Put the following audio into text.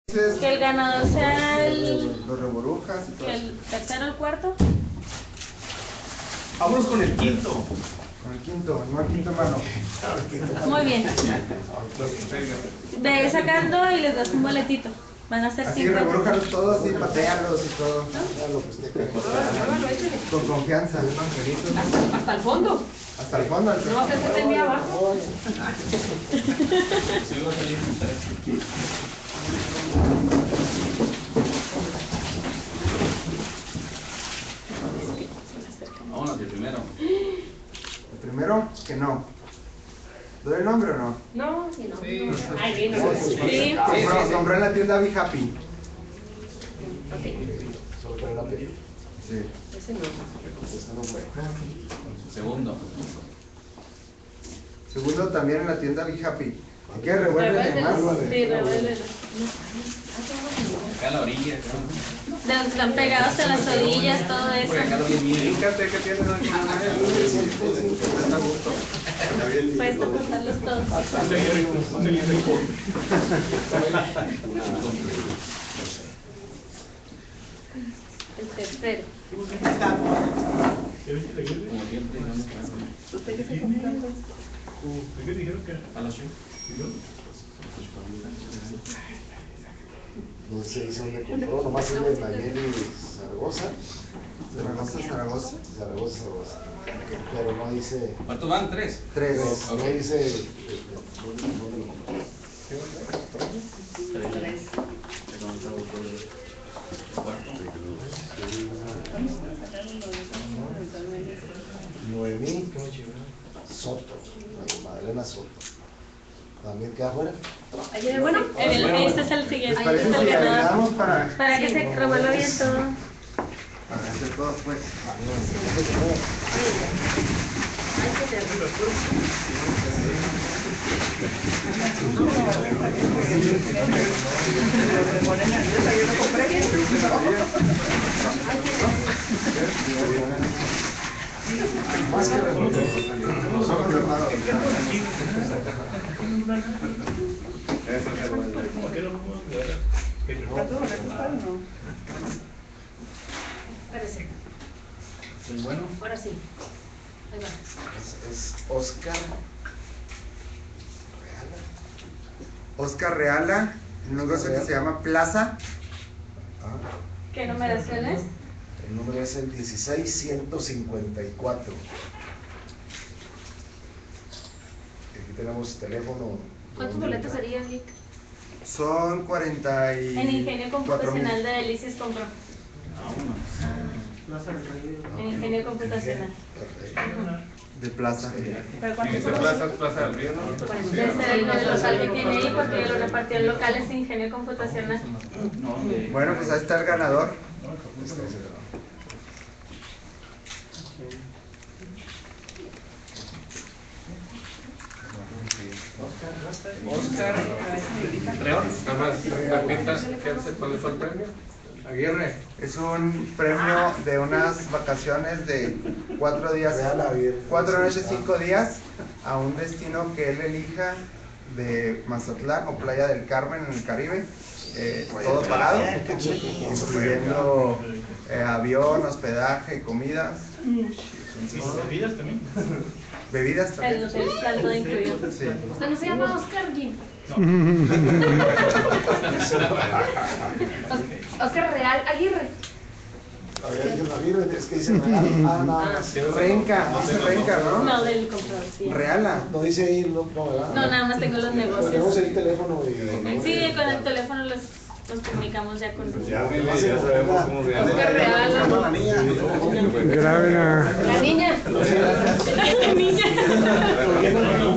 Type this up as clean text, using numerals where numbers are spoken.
Que el ganador sea los reburujas y todo. que el tercero o el cuarto. Vámonos con el quinto. Con el quinto, no el quinto mano. Muy bien. Ve sacando y les das un boletito. Van a ser Así 50. reburújalos todos y patealos y todo. Con confianza. Hasta el fondo. Hasta el fondo. No va a ser que esté muy abajo. Vámonos, el primero. El primero, que no. ¿Doy el nombre o no? No, sí, no. Sí. Ay, bien, no. Sí. Compró en la tienda Be Happy. Ok, Sí. ese no. Segundo. Segundo, también en la tienda Be Happy. ¿Qué? Revuélvele más. Sí, revuélvelo. Acá a la orilla. De donde están pegados en las orillas, todo eso. Acá lo bien mide. Fíjate que tienes aquí. Está a gusto. Puedes juntarlos todos. El tercero. Como siempre. ¿Usted qué se compró? ¿Qué dijeron que? A las 8. No sé si dónde compró, nomás es de Nayeli Zaragoza. Zaragoza. Zaragoza. Pero no dice. ¿Cuántos van? ¿Tres? Tres. No dice. Tres. Cuarto. Noemí Soto. Magdalena Soto. ¿También queda afuera? ¿Ahí es bueno? Este es el ¿Les siguiente. Este parece es si el le ganador. agregamos para Para que se revuelva bien todo. hacer todo pues? Ay, qué terrible. Más que los ojos cerrados. ¿Por qué no podemos ver? Espérese. ¿Es bueno? Ahora sí. Ahí va. Es Oscar Oscar Reala, un negocio que se llama Plaza. ¿Qué numeración es? El número es el 16154. Aquí tenemos teléfono. ¿Cuántos boletos serían, Nick? Son 44,000. En Ingenio Computacional de Delicias compró. Vámonos. En Ingenio Computacional. De Plaza. ¿Pero cuántos Dice son? Plaza del Río, ¿no? Debe ser el local que tiene ahí porque lo repartió en locales de Ingenio Computacional. No, de... Bueno, pues ahí está el ganador. Oscar León, nada más, repitas, ¿cuál fue el premio? Aguirre. Es un premio de unas vacaciones de 4 días, Reala, Aguirre. 4 noches, 5 días a un destino que él elija de Mazatlán o Playa del Carmen en el Caribe. Todo pagado, incluyendo avión, hospedaje, comidas, ¿Y bebidas también? bebidas El también. hotel está todo incluido. Sí. ¿Usted no se llama Oscar Jim? Oscar Real Aguirre. Aguirre, es que dice Real. Nada más. Renca, dice Renca, No, ¿no? del comprador, sí. Reala. No dice ahí, no, ¿verdad? No, nada más tengo los Tenemos negocios. el teléfono y. Sí, con el teléfono los comunicamos ya con Ya sabemos cómo se llama. Oscar Real. Graben a... La niña. la niña.